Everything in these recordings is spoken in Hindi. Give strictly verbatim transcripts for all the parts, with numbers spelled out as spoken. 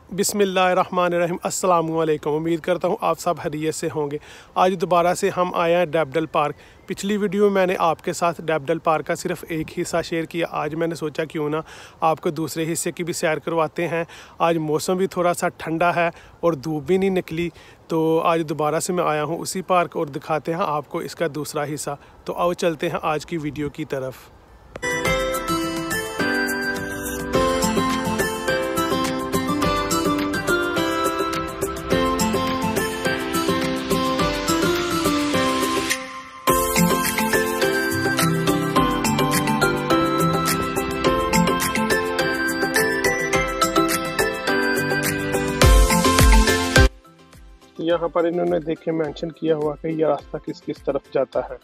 बिस्मिल्लाहिर्रहमानिर्रहीम अस्सलाम वालेकुम। उम्मीद करता हूँ आप सब खैरियत से होंगे। आज दोबारा से हम आए हैं डैफडल पार्क। पिछली वीडियो में मैंने आपके साथ डैफडल पार्क का सिर्फ एक हिस्सा शेयर किया। आज मैंने सोचा क्यों ना आपको दूसरे हिस्से की भी सैर करवाते हैं। आज मौसम भी थोड़ा सा ठंडा है और धूप भी नहीं निकली, तो आज दोबारा से मैं आया हूँ उसी पार्क और दिखाते हैं आपको इसका दूसरा हिस्सा। तो आओ चलते हैं आज की वीडियो की तरफ। यहाँ पर इन्होंने देखे मेंशन किया हुआ कि यह रास्ता किस किस तरफ जाता है।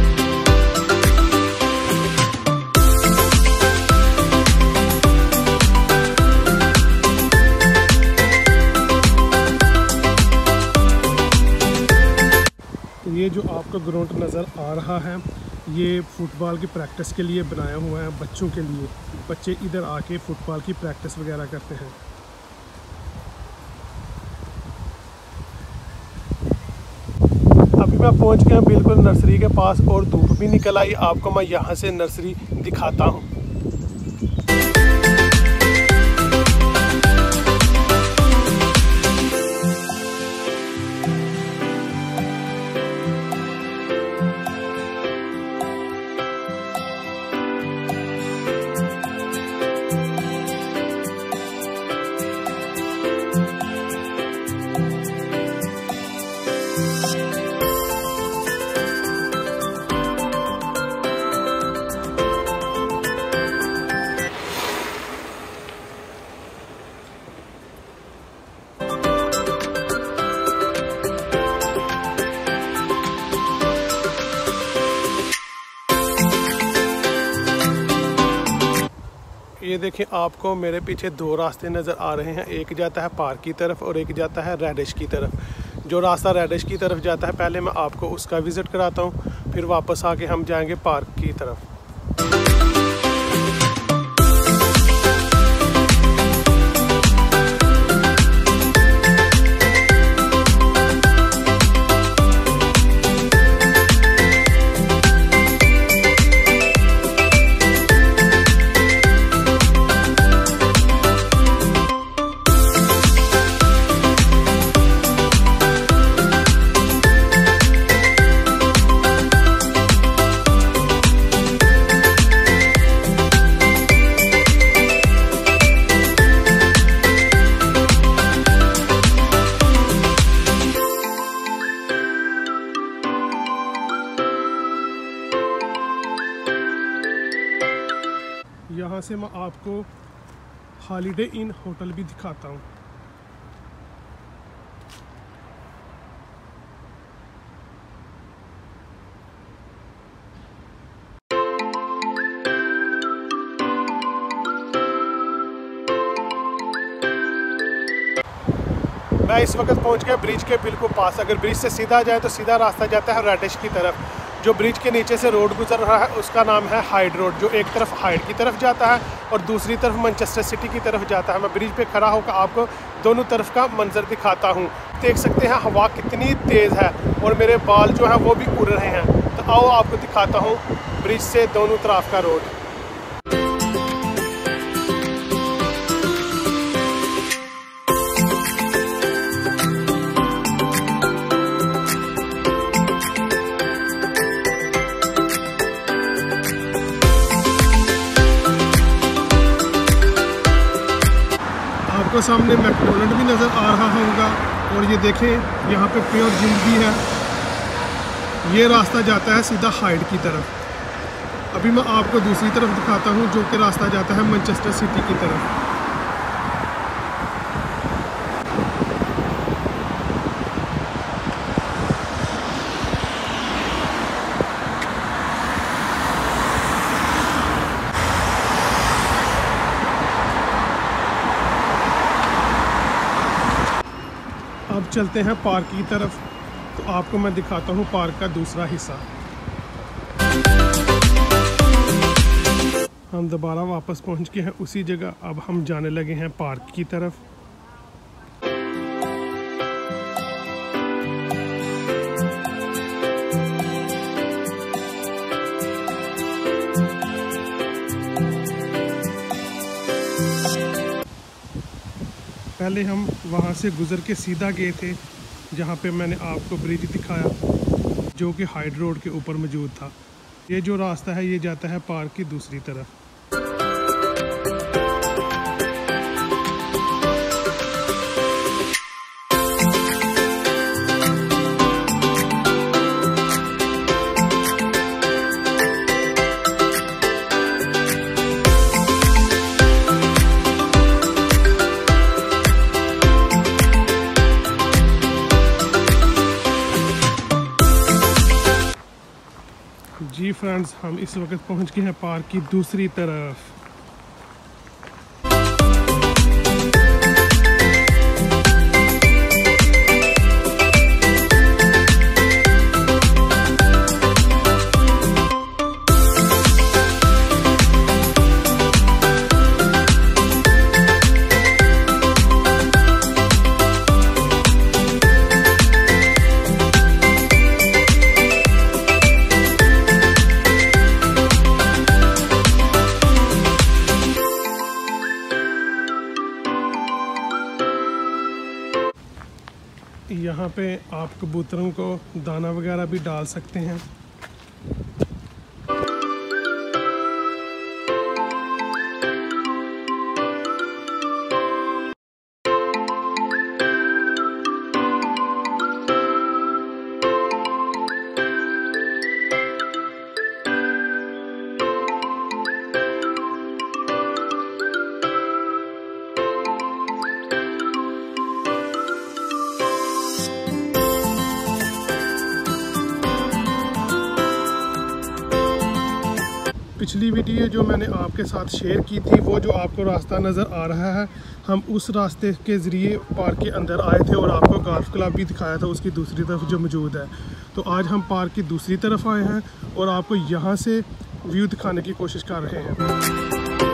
ये जो आपको ग्राउंड नज़र आ रहा है, ये फुटबॉल की प्रैक्टिस के लिए बनाया हुआ है, बच्चों के लिए। बच्चे इधर आके फुटबॉल की प्रैक्टिस वगैरह करते हैं। अभी मैं पहुंच गया बिल्कुल नर्सरी के पास और धूप भी निकल आई। आपको मैं यहाँ से नर्सरी दिखाता हूँ। ये देखें, आपको मेरे पीछे दो रास्ते नज़र आ रहे हैं। एक जाता है पार्क की तरफ और एक जाता है रेडिश की तरफ। जो रास्ता रेडिश की तरफ जाता है, पहले मैं आपको उसका विज़िट कराता हूँ, फिर वापस आके हम जाएंगे पार्क की तरफ। यहाँ से मैं आपको हॉलिडे इन होटल भी दिखाता हूँ। मैं इस वक्त पहुँच गया ब्रिज के बिल्कुल पास। अगर ब्रिज से सीधा जाए तो सीधा रास्ता जाता है रेडिश की तरफ। जो ब्रिज के नीचे से रोड गुजर रहा है उसका नाम है हाइड रोड, जो एक तरफ हाइड की तरफ जाता है और दूसरी तरफ मैनचेस्टर सिटी की तरफ जाता है। मैं ब्रिज पे खड़ा होकर आपको दोनों तरफ का मंजर दिखाता हूँ। देख सकते हैं हवा कितनी तेज़ है और मेरे बाल जो है वो भी उड़ रहे हैं। तो आओ आपको दिखाता हूँ ब्रिज से दोनों तरफ का रोड। आपको सामने मैकडोनल्ड भी नज़र आ रहा होगा और ये देखें यहाँ पे प्योर जिम भी है। ये रास्ता जाता है सीधा हाइड की तरफ। अभी मैं आपको दूसरी तरफ दिखाता हूँ, जो कि रास्ता जाता है मैनचेस्टर सिटी की तरफ। अब चलते हैं पार्क की तरफ, तो आपको मैं दिखाता हूँ पार्क का दूसरा हिस्सा। हम दोबारा वापस पहुँच गए हैं उसी जगह। अब हम जाने लगे हैं पार्क की तरफ। पहले हम वहाँ से गुज़र के सीधा गए थे जहाँ पे मैंने आपको ब्रिज दिखाया जो कि हाइड रोड के ऊपर मौजूद था। ये जो रास्ता है ये जाता है पार्क की दूसरी तरफ। जी फ्रेंड्स, हम इस वक्त पहुंच गए हैं पार्क की दूसरी तरफ। यहाँ पे आप कबूतरों को दाना वगैरह भी डाल सकते हैं। पिछली वीडियो जो मैंने आपके साथ शेयर की थी, वो जो आपको रास्ता नज़र आ रहा है, हम उस रास्ते के ज़रिए पार्क के अंदर आए थे और आपको गोल्फ क्लब भी दिखाया था उसकी दूसरी तरफ जो मौजूद है। तो आज हम पार्क की दूसरी तरफ आए हैं और आपको यहाँ से व्यू दिखाने की कोशिश कर रहे हैं।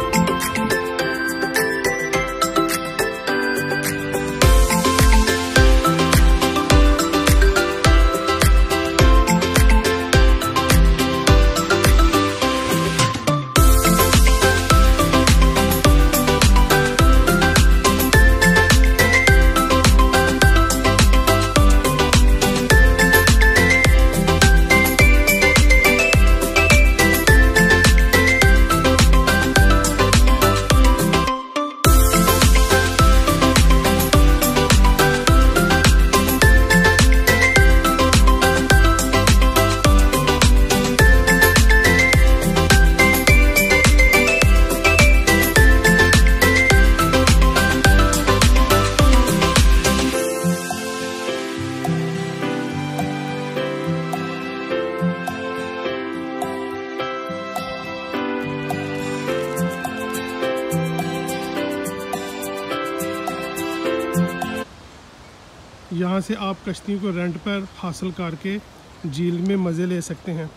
यहाँ से आप कश्तियों को रेंट पर हासिल करके झील में मज़े ले सकते हैं।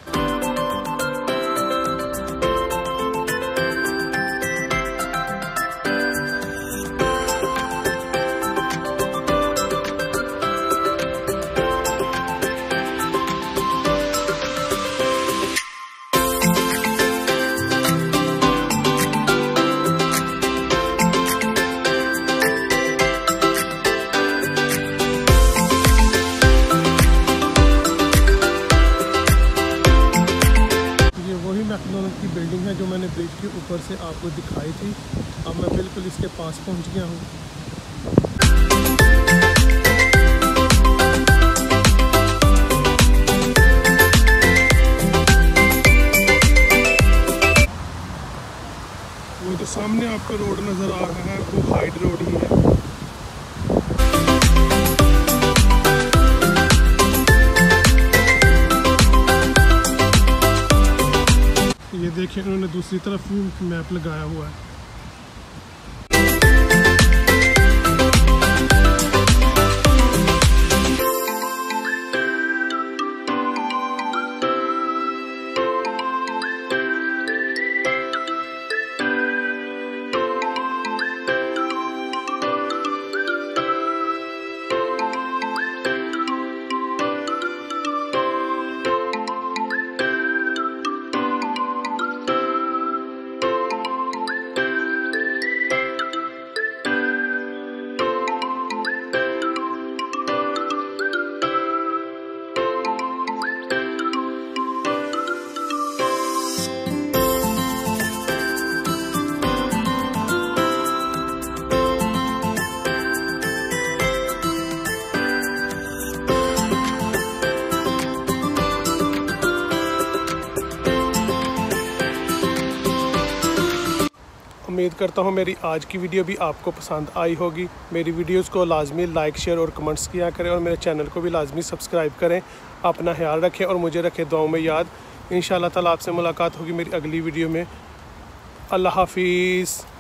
की बिल्डिंग है जो मैंने ब्रिज के ऊपर से आपको दिखाई थी। अब मैं बिल्कुल इसके पास पहुंच गया हूं। वो जो सामने आपको रोड नज़र आ रहा है वो हाइड रोड ही है। ये देखिए, उन्होंने दूसरी तरफ भी मैप लगाया हुआ है। उम्मीद करता हूँ मेरी आज की वीडियो भी आपको पसंद आई होगी। मेरी वीडियोस को लाजमी लाइक शेयर और कमेंट्स किया करें और मेरे चैनल को भी लाजमी सब्सक्राइब करें। अपना ख्याल रखें और मुझे रखें दुआओं में याद। इंशाअल्लाह ताला आपसे मुलाकात होगी मेरी अगली वीडियो में। अल्लाह हाफिज़।